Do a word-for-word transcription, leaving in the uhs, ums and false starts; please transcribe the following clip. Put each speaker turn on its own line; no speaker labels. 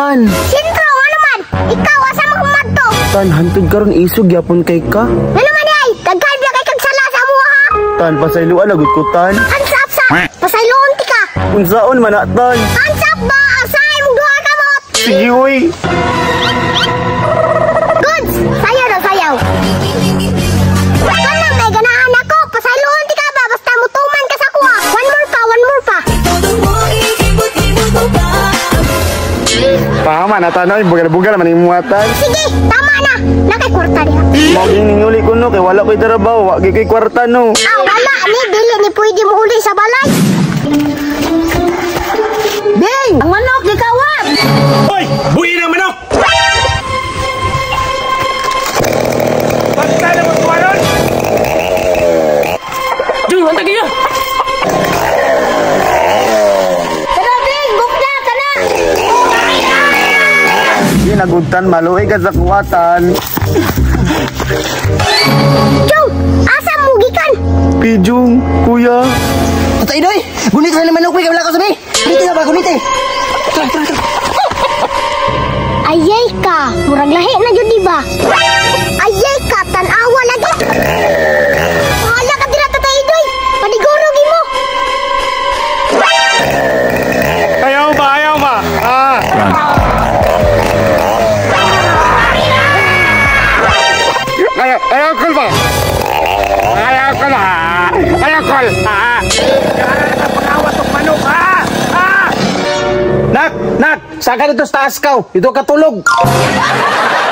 tan.
Sintro, ano man? Ikaw, asa mo kumadto?
Tan, hantod karon isog yapon kay ka.
Ano man ay? Daghan biya kay kag sala sa amo ha?
Tan, pasaylo alagot ko tan.
Hansap sa. Pasayloon ti ka.
Unsaon man na tan?
Hansap ba? Asay mong duha ka mot.
Sige oy.
Goods, sayaw na sayaw. Kana may ganahan ako. Pasayloon ti ka ba? Basta mutuman ka sa kuha. One more pa, one more pa.
Tama na tan, oy, bugal-bugal man imong muatan.
Sige, tama na. Nakay kwarta diha.
Mao gining uli ko no kay wala koy trabaho, wa gyud kay kwarta no.
Ah, wala ni dili ni pwede mo uli sa balay. Bing, ang manok gikawat.
Hoy, buhi ng manok. Basta na mo tuwaron. Jung, hantag niya.
Kana Bing, bukla kana.
Di naguntan maluoy ka sa kuwatan.
Jung, asa mo gikan?
Pijong, kuya.
Tatay doy, gunit na naman ako wala ko sabi. Gunit na ba gunit eh. Tara, tara, tara.
Ayay ka, murag lahi na jud di ba? Ayay ka, tan-awa lagi. Wala ka dira tatay Idoy. Paniguro gimo.
Ayaw ba, ayaw ba? Ah. Ayaw, ayaw kol ba? Ayaw kol ha. Ayaw kol. Ah.
Pangawat ng manok ha. Ah!
Nak, nak, saka dito sa taas ka. Dito ka tulog.